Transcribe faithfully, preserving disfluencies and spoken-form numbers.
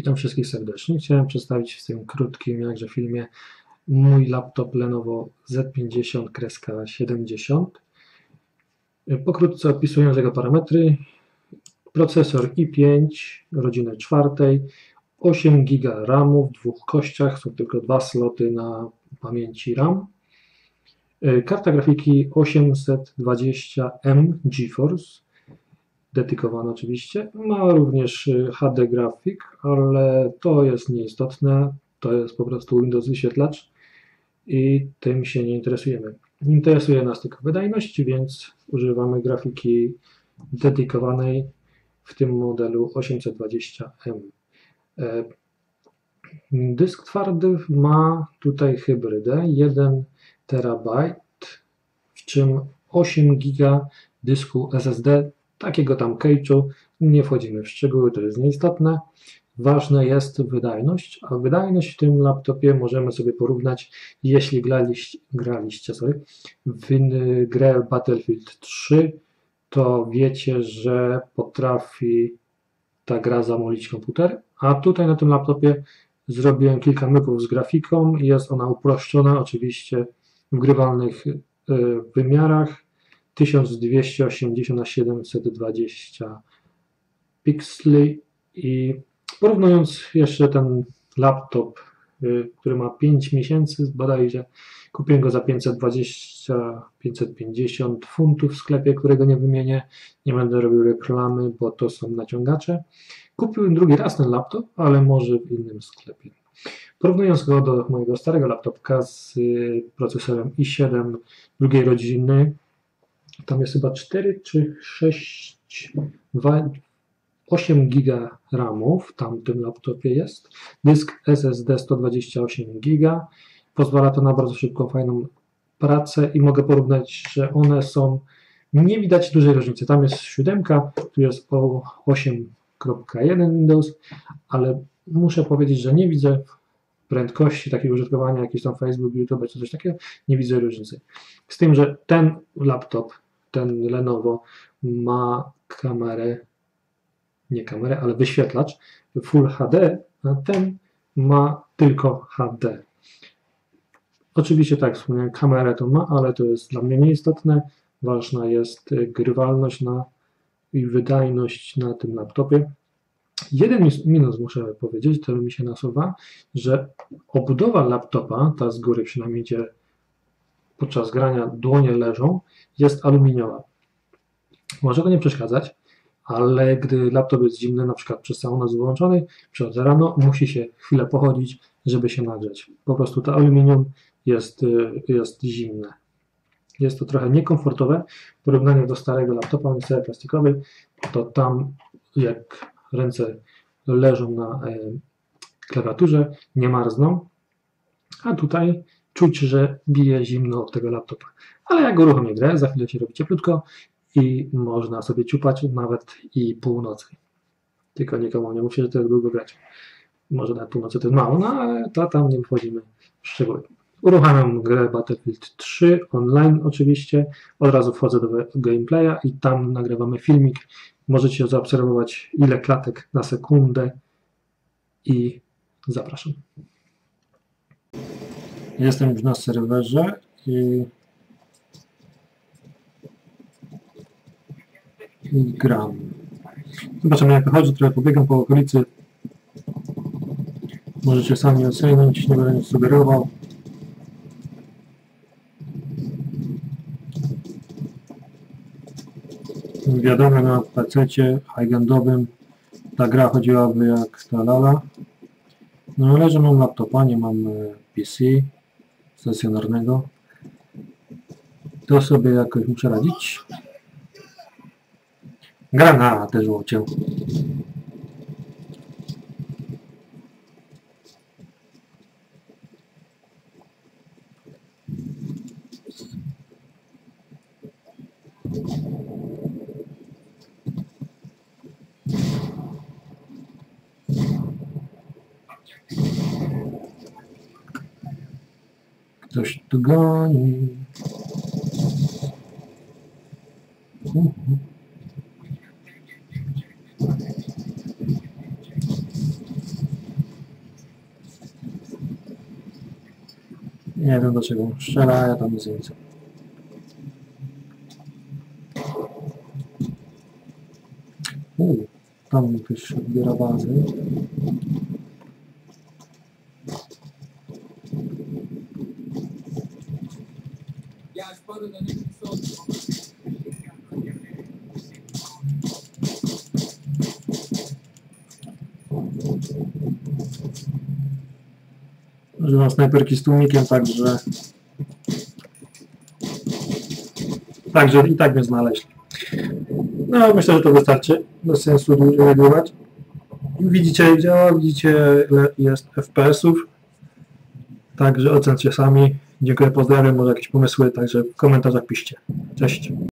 Witam wszystkich serdecznie. Chciałem przedstawić w tym krótkim jakże filmie mój laptop Lenovo Z pięćdziesiąt siedemdziesiąt. Pokrótce opisując jego parametry: procesor i pięć rodziny czwartej, osiem giga ramu w dwóch kościach, są tylko dwa sloty na pamięci RAM, karta grafiki osiemset dwadzieścia M GeForce, dedykowana oczywiście, ma również H D grafik, ale to jest nieistotne, to jest po prostu Windows wyświetlacz i tym się nie interesujemy. Interesuje nas tylko wydajność, więc używamy grafiki dedykowanej w tym modelu osiemset dwadzieścia M. Dysk twardy ma tutaj hybrydę jeden terabajt, w czym osiem giga dysku S S D, takiego tam cache'u, nie wchodzimy w szczegóły, to jest nieistotne. Ważna jest wydajność, a wydajność w tym laptopie możemy sobie porównać, jeśli graliście, graliście sorry, w grę Battlefield trzy, to wiecie, że potrafi ta gra zamolić komputer, a tutaj na tym laptopie zrobiłem kilka myków z grafiką i jest ona uproszczona, oczywiście w grywalnych wymiarach, tysiąc dwieście osiemdziesiąt na siedemset dwadzieścia pikseli. I porównując jeszcze ten laptop, który ma pięć miesięcy bodajże, kupiłem go za pięćset dwadzieścia pięćset pięćdziesiąt funtów w sklepie, którego nie wymienię, nie będę robił reklamy, bo to są naciągacze. Kupiłem drugi raz ten laptop, ale może w innym sklepie. Porównując go do mojego starego laptopka z procesorem i siedem drugiej rodziny, tam jest chyba cztery czy sześć, osiem giga ramu w tamtym laptopie jest. Dysk S S D sto dwadzieścia osiem giga. Pozwala to na bardzo szybką, fajną pracę i mogę porównać, że one są, nie widać dużej różnicy. Tam jest siódemka, tu jest osiem kropka jeden Windows, ale muszę powiedzieć, że nie widzę prędkości takiego użytkowania, jakiś tam Facebook, YouTube czy coś takiego, nie widzę różnicy. Z tym, że ten laptop, ten Lenovo ma kamerę, nie kamerę, ale wyświetlacz Full H D, a ten ma tylko H D. Oczywiście, tak jak wspomniałem, kamerę to ma, ale to jest dla mnie nieistotne. Ważna jest grywalność na, i wydajność na tym laptopie. Jeden minus muszę powiedzieć, to mi się nasuwa, że obudowa laptopa, ta z góry przynajmniej, gdzie podczas grania dłonie leżą, jest aluminiowa. Może to nie przeszkadzać, ale gdy laptop jest zimny, na przykład przez całą noc wyłączony, przychodzę rano, musi się chwilę pochodzić, żeby się nagrzeć. Po prostu to aluminium jest, jest zimne. Jest to trochę niekomfortowe w porównaniu do starego laptopa, on jest cały plastikowy, to tam jak ręce leżą na klawiaturze, nie marzną, a tutaj czuć, że bije zimno od tego laptopa. Ale jak uruchomię grę, za chwilę się robi cieplutko i można sobie ciupać nawet i północy. Tylko nikomu nie mówcie, że to jest długo grać. Może na północy to jest mało, no ale to tam nie wchodzimy w szczegóły. Uruchamiam grę Battlefield trzy online oczywiście, od razu wchodzę do gameplaya i tam nagrywamy filmik. Możecie zaobserwować, ile klatek na sekundę i zapraszam. Jestem już na serwerze i, i gram. Zobaczymy, jak wychodzi, trochę pobiegam po okolicy. Możecie sami ocenić, nie będę nic sugerował. Wiadomo, na pececie high-endowym ta gra chodziłaby jak ta lala. No ale że mam laptopa, nie mam P C stacjonarnego, to sobie jakoś muszę radzić. Gra na te żółcie. Ktoś tu goni. Uh-huh. Nie wiem do czego on strzela, ja tam nic nie widzę. Uuu, tam ktoś odbiera bazy. Używam snajperki z tłumikiem, także także i tak mnie znaleźli. No, myślę, że to wystarczy. Bez sensu dłużej nagrywać. Widzicie, jak działa, widzicie, ile jest F P S-ów. Także ocencie sami. Dziękuję, pozdrawiam, może jakieś pomysły, także w komentarzach piszcie. Cześć.